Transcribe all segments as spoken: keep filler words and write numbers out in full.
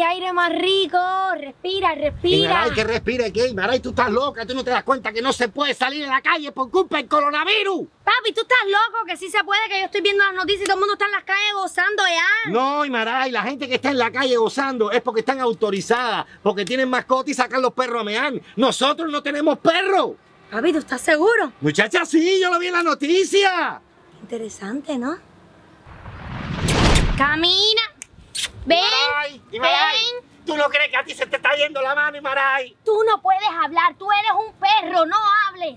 qué aire más rico. Respira, respira. Maray, que respire, ¿qué? Maray, tú estás loca. Tú no te das cuenta que no se puede salir a la calle por culpa del coronavirus. Papi, tú estás loco, que sí se puede, que yo estoy viendo las noticias y todo el mundo está en las calles gozando ya. No, Maray, la gente que está en la calle gozando es porque están autorizadas, porque tienen mascota y sacan los perros a mear. Nosotros no tenemos perros. Papi, ¿tú estás seguro? Muchacha, sí, yo lo vi en la noticia. Interesante, ¿no? Camina. Ven, Imaray, Imaray, ven. ¿tú no crees que a ti se te está yendo la mano, Imaray? Tú no puedes hablar, tú eres un perro, no hables.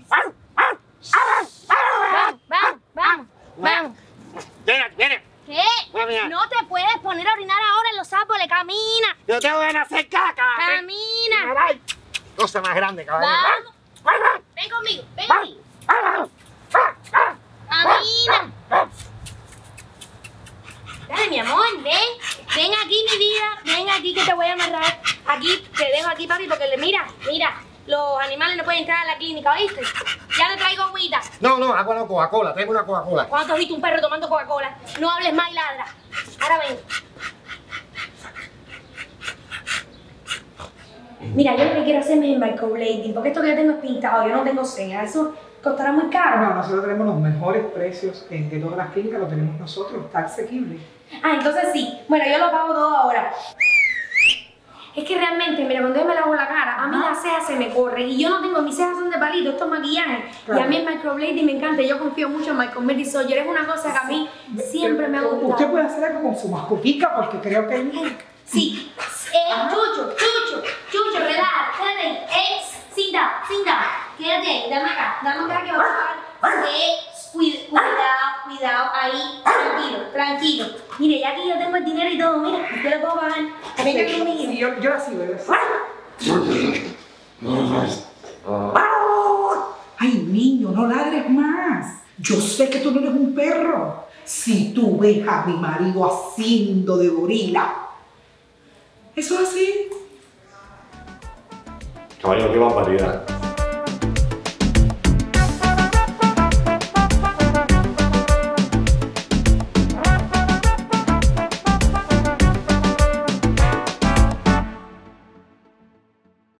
Vamos, vamos, vamos, vamos. Ven, ven. ¿Qué? Mira. No te puedes poner a orinar ahora en los árboles, camina. Yo te voy a hacer caca. Camina. Imaray, cosa más grande, caballero. Vamos. Ven conmigo, ven conmigo. Camina. Dale, mi amor, ven. Ven aquí, mi vida. Ven aquí que te voy a amarrar. Aquí, te dejo aquí, papi, porque le mira, mira. Los animales no pueden entrar a la clínica, ¿oíste? Ya le traigo agüita. No, no, agua no, Coca-Cola. Traigo una Coca-Cola. ¿Cuándo has visto un perro tomando Coca-Cola? No hables más y ladra. Ahora ven. Mira, yo lo que quiero hacerme es microblading, porque esto que yo tengo es pintado, yo no tengo cejas. Eso costará muy caro. No, nosotros tenemos los mejores precios en de todas las clínicas, lo tenemos nosotros, está asequible. Ah, entonces sí. Bueno, yo lo pago todo ahora. Es que realmente, mira, cuando yo me lavo la cara, a mí las cejas se me corren y yo no tengo, mis cejas son de palito, esto es maquillaje. Claro. Y a mí el microblading me encanta, yo confío mucho en Microblading Surgery, es una cosa que a mí siempre me ha gustado. Usted puede hacer algo con su mascotica porque creo que... Sí. Eh, Chucho, Chucho, Chucho, relájate, quédate ahí. Eh, sit down, sit down. Quédate ahí, dame acá, dame acá que vas a pagar. Eh, cuida- cuidado, cuidado, ahí, tranquilo, tranquilo. Mire, ya aquí yo tengo el dinero y todo, mira, yo lo puedo pagar. Venga Sí, conmigo. sí, yo, yo la sigo, yo la sigo. Ay, niño, no ladres más. Yo sé que tú no eres un perro. Si tú ves a mi marido haciendo de gorila, eso es así. Caballero, qué barbaridad.